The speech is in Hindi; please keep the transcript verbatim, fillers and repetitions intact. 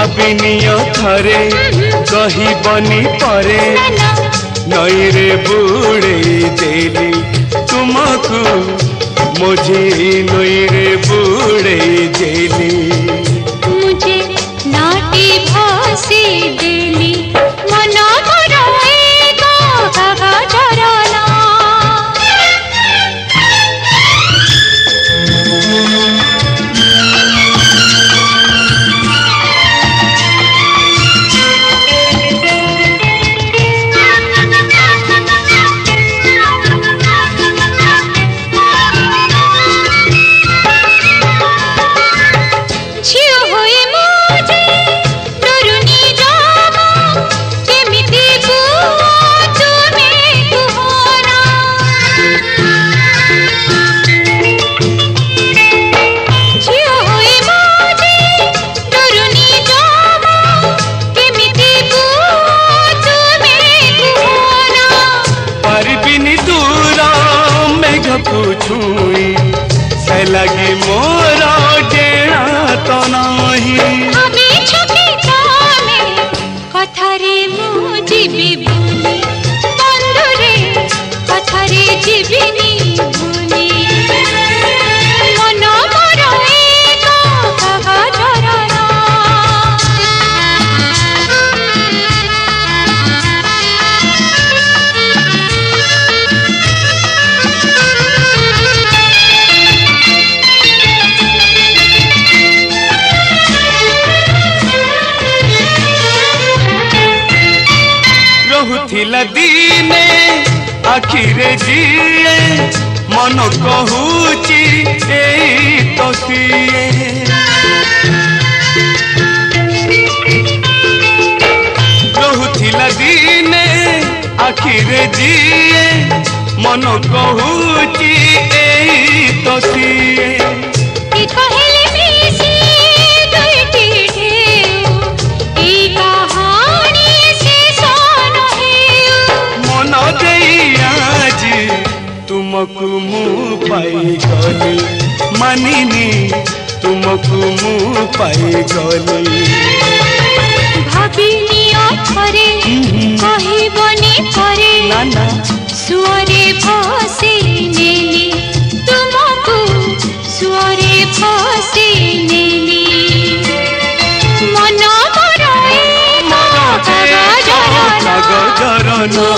भाविनिय थरे कहबनी परे नई रे बुड़े देली तुमको मुझे नई रे बुड़े देली मुझे नाटी भासी देली मना मराएगा गागा जराना छुई से लगी मोरा डेरा तो नहीं हमें छुपी जाने कथारे मु जीवी भूली बंधुरे कथारे जीविनी भूली मन मराएगा गागा जराना थिला दीने आखिरे जीए मन कहूची एई तो सिए रहुथिला दीने आखिरे जीए मन कहूची एई तो सिए की कहले मिसी दुईटी ढेउ ई कहानी से सोन मन देई आज तुमको मु पाई गली मानिनी तुमको मु पाई गली भाविनी अथरे कहबनी परे नाना सुअरे फसी नेली तुमको सुअरे फसी नेली मन मराए गागा जराना